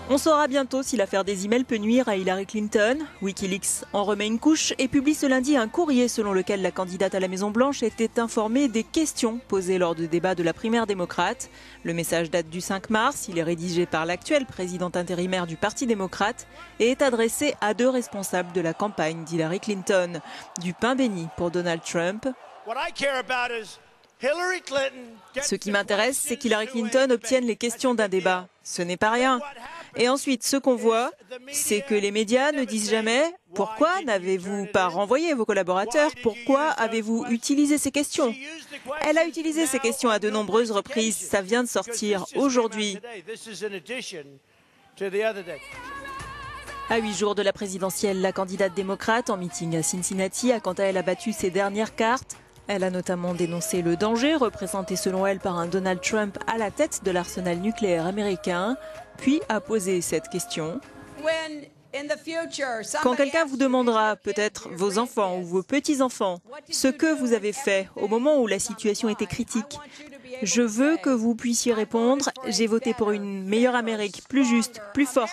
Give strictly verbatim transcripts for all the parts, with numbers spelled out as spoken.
On saura bientôt si l'affaire des emails peut nuire à Hillary Clinton. Wikileaks en remet une couche et publie ce lundi un courrier selon lequel la candidate à la Maison-Blanche était informée des questions posées lors de débats de la primaire démocrate. Le message date du cinq mars, il est rédigé par l'actuelle présidente intérimaire du Parti démocrate et est adressé à deux responsables de la campagne d'Hillary Clinton. Du pain béni pour Donald Trump. Ce qui m'intéresse, c'est qu'Hillary Clinton obtienne les questions d'un débat. Ce n'est pas rien. Et ensuite, ce qu'on voit, c'est que les médias ne disent jamais « Pourquoi n'avez-vous pas renvoyé vos collaborateurs? Pourquoi avez-vous utilisé ces questions ?» Elle a utilisé ces questions à de nombreuses reprises. Ça vient de sortir aujourd'hui. À huit jours de la présidentielle, la candidate démocrate en meeting à Cincinnati a quant à elle abattu ses dernières cartes. Elle a notamment dénoncé le danger représenté selon elle par un Donald Trump à la tête de l'arsenal nucléaire américain, puis a posé cette question. Quand quelqu'un vous demandera, peut-être vos enfants ou vos petits-enfants, ce que vous avez fait au moment où la situation était critique, je veux que vous puissiez répondre « J'ai voté pour une meilleure Amérique, plus juste, plus forte ».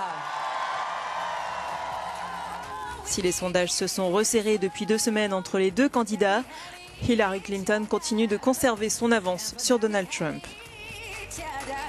Si les sondages se sont resserrés depuis deux semaines entre les deux candidats, Hillary Clinton continue de conserver son avance sur Donald Trump.